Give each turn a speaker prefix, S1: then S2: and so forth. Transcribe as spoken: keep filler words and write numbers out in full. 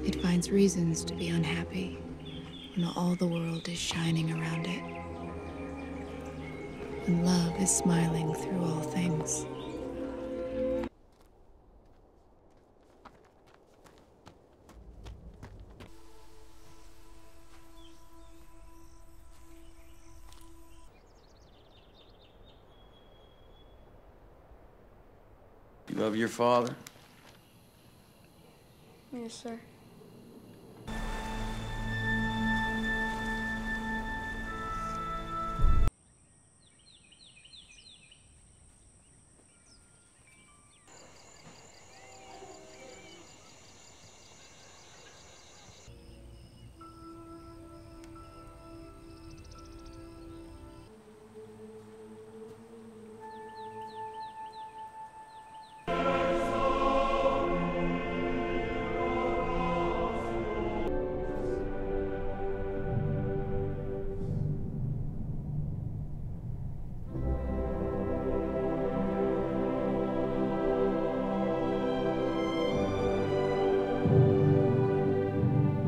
S1: It finds reasons to be unhappy when all the world is shining around it. When love is smiling through all things.
S2: You love your father?
S3: Yes, sir.